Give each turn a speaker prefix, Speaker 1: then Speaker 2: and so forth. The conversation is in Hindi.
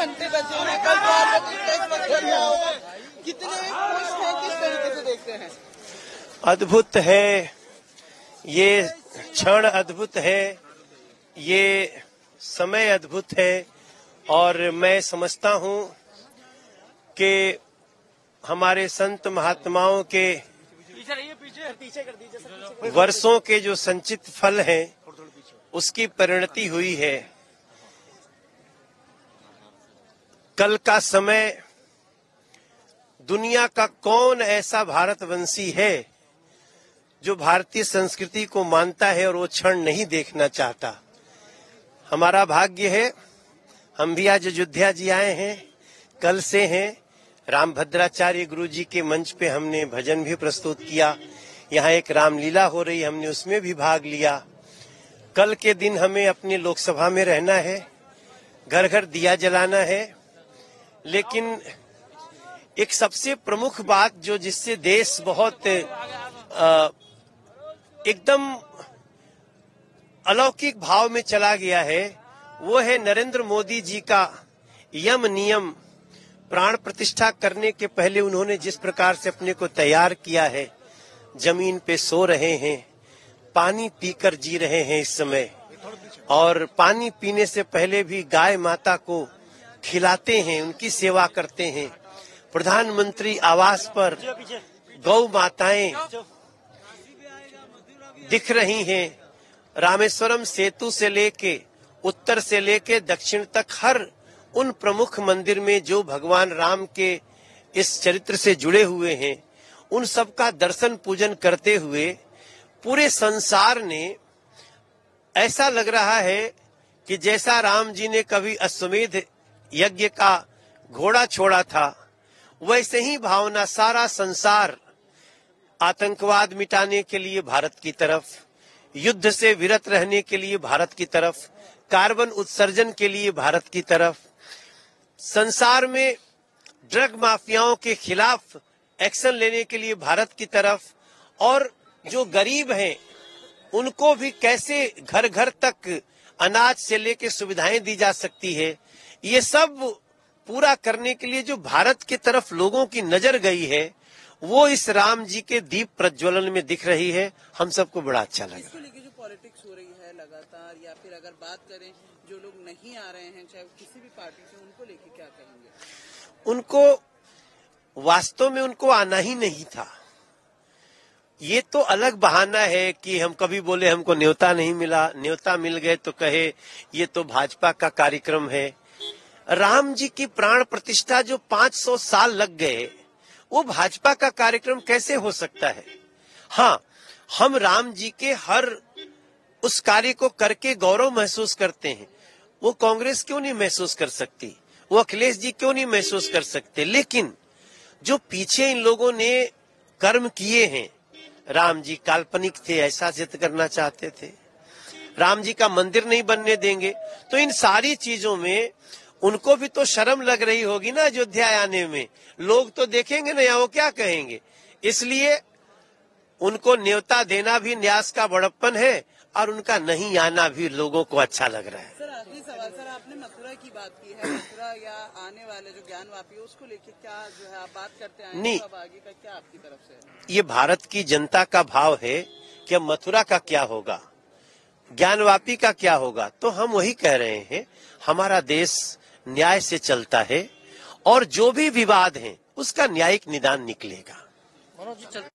Speaker 1: घंटे बचे हैं, कल 4 बजे इस वक्त धरना होगा। कितने खुश हैं, किस तरीके से देखते हैं?
Speaker 2: अद्भुत है, ये क्षण अद्भुत है, ये समय अद्भुत है और मैं समझता हूँ कि हमारे संत महात्माओं के वर्षों के जो संचित फल हैं उसकी परिणति हुई है। कल का समय दुनिया का कौन ऐसा भारतवंशी है जो भारतीय संस्कृति को मानता है और वो क्षण नहीं देखना चाहता। हमारा भाग्य है, हम भी आज अयोध्या जी आए हैं, कल से हैं। रामभद्राचार्य गुरु जी के मंच पे हमने भजन भी प्रस्तुत किया, यहाँ एक रामलीला हो रही, हमने उसमें भी भाग लिया। कल के दिन हमें अपनी लोकसभा में रहना है, घर घर दिया जलाना है, लेकिन एक सबसे प्रमुख बात जो जिससे देश बहुत एकदम अलौकिक भाव में चला गया है, वो है नरेंद्र मोदी जी का यम नियम। प्राण प्रतिष्ठा करने के पहले उन्होंने जिस प्रकार से अपने को तैयार किया है, जमीन पे सो रहे हैं, पानी पीकर जी रहे हैं इस समय, और पानी पीने से पहले भी गाय माता को खिलाते हैं, उनकी सेवा करते हैं। प्रधानमंत्री आवास पर गौ माताएं दिख रही हैं। रामेश्वरम सेतु से लेके उत्तर से लेके दक्षिण तक हर उन प्रमुख मंदिर में जो भगवान राम के इस चरित्र से जुड़े हुए हैं, उन सब का दर्शन पूजन करते हुए पूरे संसार ने, ऐसा लग रहा है कि जैसा राम जी ने कभी अश्वमेध यज्ञ का घोड़ा छोड़ा था, वैसे ही भावना सारा संसार आतंकवाद मिटाने के लिए भारत की तरफ, युद्ध से विरत रहने के लिए भारत की तरफ, कार्बन उत्सर्जन के लिए भारत की तरफ, संसार में ड्रग माफियाओं के खिलाफ एक्शन लेने के लिए भारत की तरफ, और जो गरीब हैं उनको भी कैसे घर घर तक अनाज से लेके सुविधाएं दी जा सकती है, ये सब पूरा करने के लिए जो भारत की तरफ लोगों की नजर गई है, वो इस राम जी के दीप प्रज्वलन में दिख रही है। हम सबको बड़ा अच्छा लगा।
Speaker 1: इसको लेके जो पॉलिटिक्स हो रही है लगातार, या फिर अगर बात करें जो लोग नहीं आ रहे हैं चाहे किसी भी पार्टी से, उनको लेके क्या कहेंगे?
Speaker 2: उनको वास्तव में उनको आना ही नहीं था। ये तो अलग बहाना है कि हम कभी बोले हमको न्योता नहीं मिला, न्योता मिल गए तो कहे ये तो भाजपा का कार्यक्रम है। राम जी की प्राण प्रतिष्ठा जो 500 साल लग गए, वो भाजपा का कार्यक्रम कैसे हो सकता है? हाँ, हम राम जी के हर उस कार्य को करके गौरव महसूस करते हैं। वो कांग्रेस क्यों नहीं महसूस कर सकती, वो अखिलेश जी क्यों नहीं महसूस कर सकते? लेकिन जो पीछे इन लोगों ने कर्म किए हैं, राम जी काल्पनिक थे ऐसा सिद्ध करना चाहते थे, राम जी का मंदिर नहीं बनने देंगे, तो इन सारी चीजों में उनको भी तो शर्म लग रही होगी ना अयोध्या आने में। लोग तो देखेंगे ना, वो क्या कहेंगे? इसलिए उनको न्योता देना भी न्यास का बड़प्पन है और उनका नहीं आना भी लोगों को अच्छा लग रहा है।
Speaker 1: सर आखिरी सवाल, सर आपने मथुरा की बात की है, मथुरा या आने वाले जो ज्ञानवापी है उसको लेके क्या जो है आप बात करते हैं?
Speaker 2: नहीं,
Speaker 1: अब आगे का क्या आपकी तरफ से?
Speaker 2: ये भारत की जनता का भाव है कि अब मथुरा का क्या होगा, ज्ञानवापी का क्या होगा। तो हम वही कह रहे हैं, हमारा देश न्याय से चलता है और जो भी विवाद है उसका न्यायिक निदान निकलेगा।